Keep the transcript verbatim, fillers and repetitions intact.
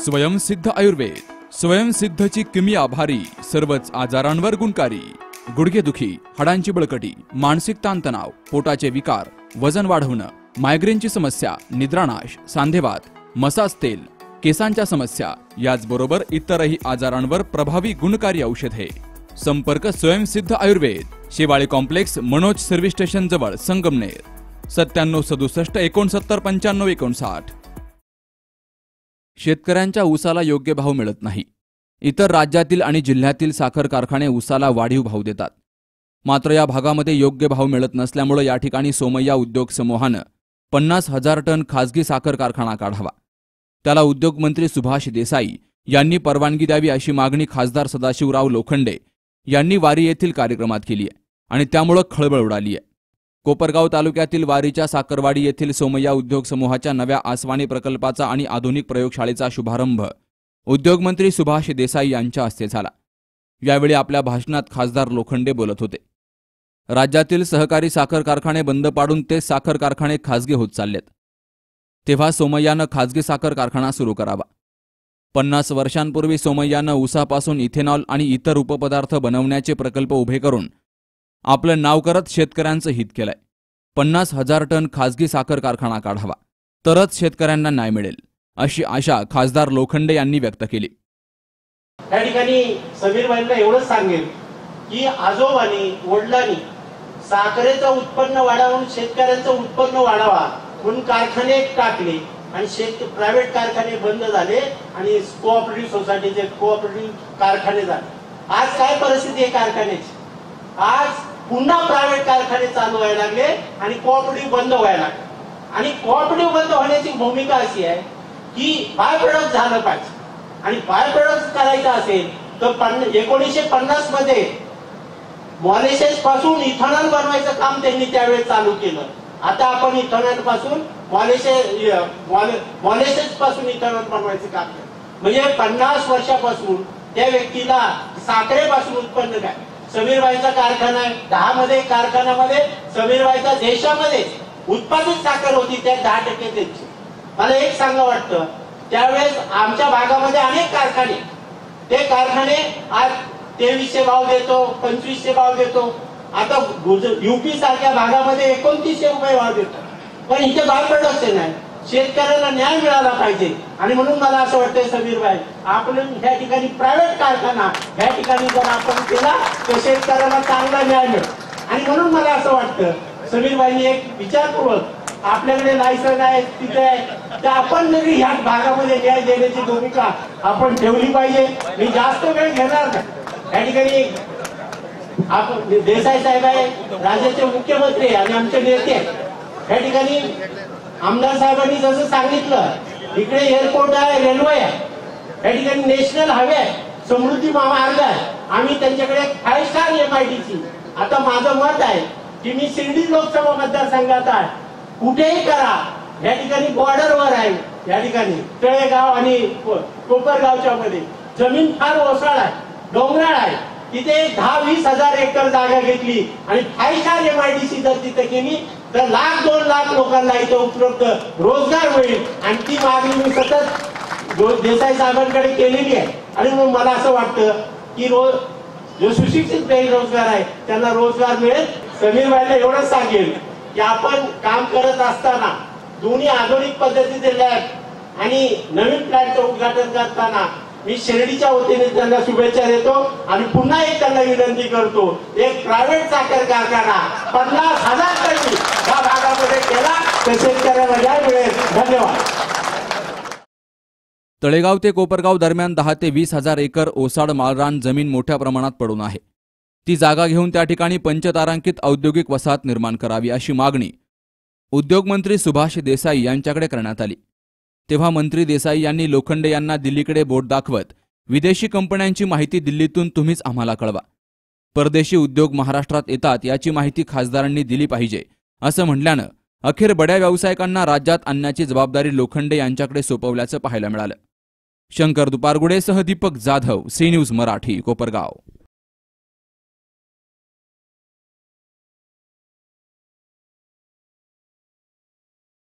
स्वयंसिद्ध आयुर्वेद, स्वयंसिद्धची किमया भारी, सर्वच आजारांवर गुणकारी। गुडघेदुखी, हाडांची बळकटी, मानसिक ताणतणाव, पोटाचे विकार, वजन वाढवणं, मायग्रेनची समस्या, निद्रानाश, सांधेवात, मसाज तेल, केसांच्या समस्या याचबरोबर इतरही आजारांवर प्रभावी गुणकारी औषधे। संपर्क Swayamsiddh Ayurved, Shewale complex, Manoj service station जवळ, संगमनेर। सत्त्याण्णव सदुसष्ट एकोणसत्तर पंच्याण्णव एकोणसाठ। शेतकऱ्यांच्या ऊसाला योग्य भाव मिळत नाही। इतर राज्यातील आणि जिल्ह्यातील साखर कारखाने ऊसाला वाढीव भाव देतात, मात्र या भागामध्ये योग्य भाव मिळत नसल्यामुळे या ठिकाणी सोमय्या उद्योग समूहानं पन्नास हजार टन खासगी साखर कारखाना काढावा, त्याला उद्योगमंत्री सुभाष देसाई यांनी परवानगी द्यावी अशी मागणी खासदार सदाशिवराव लोखंडे यांनी वारी येथील कार्यक्रमात केली आहे आणि त्यामुळे खळबळ उडाली आहे। कोपरगाव तालुक्यातील वारीच्या साखरवाडी येथील सोमय्या उद्योग समूहाच्या नव्या आसवानी प्रकल्पाचा आणि आधुनिक प्रयोगशाळेचा शुभारंभ उद्योगमंत्री सुभाष देसाई यांच्या हस्ते झाला। यावेळी आपल्या भाषणात खासदार लोखंडे बोलत होते। राज्यातील सहकारी साखर कारखाने बंद पाडून ते साखर कारखाने खासगी होत चाललेत, तेव्हा सोमय्यानं खासगी साखर कारखाना सुरू करावा। पन्नास वर्षांपूर्वी सोमय्यानं ऊसापासून इथेनॉल आणि इतर उपपदार्थ बनवण्याचे प्रकल्प उभे करून आपलं नाव करत शेतकऱ्यांचं हित केलंय। पन्नास हजार टन खासगी साखर कारखाना काढावा, तरच शेतकऱ्यांना न्याय मिळेल अशी आशा खासदार लोखंडे यांनी व्यक्त केली। या ठिकाणी समीर भाईंना एवढंच सांगेल की आजोबांनी वडिलांनी साखरेचं उत्पन्न वाढवून शेतकऱ्यांचं उत्पन्न वाढावा म्हणून कारखाने टाकले आणि शेत प्रायव्हेट कारखाने बंद झाले आणि कोऑपरेटिव्ह सोसायटीचे कोऑपरेटिव्ह कारखाने झाले। आज काय परिस्थिती आहे कारखान्याची? आज पुन्हा प्रायव्हेट कारखाने चालू व्हायला लागले आणि कोऑपरेटिव्ह बंद व्हायला लागले आणि कोऑपरेटिव्ह बंद होण्याची भूमिका अशी आहे की बाय प्रोडक्ट झालं पाहिजे आणि बाय प्रोडक्ट करायचं असेल तर एकोणीसशे पन्नास मध्ये मॉलिसेस पासून इथेनॉल बनवायचं काम त्यांनी त्यावेळेस चालू केलं। आता आपण इथेनॉल पासून मॉलिसेस मॉलिसेस पासून इथेनॉल बनवायचं काम केलं, म्हणजे पन्नास वर्षापासून त्या व्यक्तीला साखरेपासून उत्पन्न काय। समीरबाईचा कारखाना आहे, दहा मध्ये कारखान्यामध्ये समीरबाईचा देशामध्ये उत्पादित साखर होती त्या दहा टक्के त्यांची। मला एक सांगा वाटतं, त्यावेळेस आमच्या भागामध्ये अनेक कारखाने, ते कारखाने आज तेवीसशे भाव देतो, पंचवीसशे भाव देतो, आता युपी सारख्या भागामध्ये एकोणतीसशे रुपये भाव देतो, पण इथे बाय प्रोडक्ट नाही। शेतकऱ्याला न्याय मिळाला पाहिजे आणि म्हणून मला असं वाटतंय समीरबाई, आपण ह्या ठिकाणी प्रायव्हेट कारखाना ह्या ठिकाणी जर आपण केला तर शेतकऱ्याला चांगला न्याय मिळेल। आणि म्हणून मला असं वाटतं समीरबाईंनी एक विचारपूर्वक आपल्याकडे लायसन आहे तिथे तर आपण जरी ह्या भागामध्ये न्याय देण्याची भूमिका आपण ठेवली पाहिजे। मी जास्त वेळ घेणार नाही। या ठिकाणी आपण देसाई साहेब आहे, राज्याचे मुख्यमंत्री आणि आमचे नेते। या ठिकाणी आमदार साहेबांनी जसं सांगितलं, इकडे एअरपोर्ट आहे, रेल्वे आहे, या ठिकाणी नॅशनल हायवे आहे, समृद्धी महामार्ग आहे, आम्ही त्यांच्याकडे फाईव्ह स्टार एमआयडीसी। आता माझं मत आहे की मी शिर्डी लोकसभा मतदारसंघात आहे, कुठेही करा, या ठिकाणी बॉर्डरवर आहे, या ठिकाणी तळेगाव आणि कोपरगावच्या मध्ये जमीन फार ओसाळ आहे, डोंगराळ आहे, तिथे दहा वीस हजार एकर जागा घेतली आणि फाईव्ह स्टार एमआयडीसी जर तिथे केली तर लाख दोन लाख लोकांना इथे उपलब्ध रोजगार होईल आणि ती मागणी मी सतत देसाई साहेबांकडे केलेली आहे। आणि म्हणून मला असं वाटतं की रोज जो सुशिक्षित बेरोजगार आहे त्यांना रोजगार मिळेल। समीरबाईला एवढंच सांगेल की आपण काम करत असताना दोन्ही आधुनिक पद्धतीचे लॅब आणि नवीन प्लॅनचं उद्घाटन करताना मी शिर्डीच्या वतीने त्यांना शुभेच्छा देतो आणि पुन्हा एक त्यांना विनंती करतो, एक प्रायव्हेट साखर कारखाना पन्नास हजार टन या भागामध्ये केला तर शेतकऱ्याला न्याय मिळेल। धन्यवाद। तळेगाव ते कोपरगाव दरम्यान दहा ते वीस हजार एकर ओसाड माळरान जमीन मोठ्या प्रमाणात पडून आहे। ती जागा घेऊन त्या ठिकाणी पंचतारांकित औद्योगिक वसाहत निर्माण करावी अशी मागणी उद्योगमंत्री सुभाष देसाई यांच्याकडे करण्यात आली। तेव्हा मंत्री देसाई यांनी लोखंडे यांना दिल्लीकडे बोट दाखवत विदेशी कंपन्यांची माहिती दिल्लीतून तुम्हीच आम्हाला कळवा, परदेशी उद्योग महाराष्ट्रात येतात याची माहिती खासदारांनी दिली पाहिजे असं म्हटल्यानं अखेर बड्या व्यावसायिकांना राज्यात आणण्याची जबाबदारी लोखंडे यांच्याकडे सोपवल्याचं पाहायला मिळालं। शंकर दुपारगुडेसह दीपक जाधव, सी न्यूज मराठी, कोपरगाव।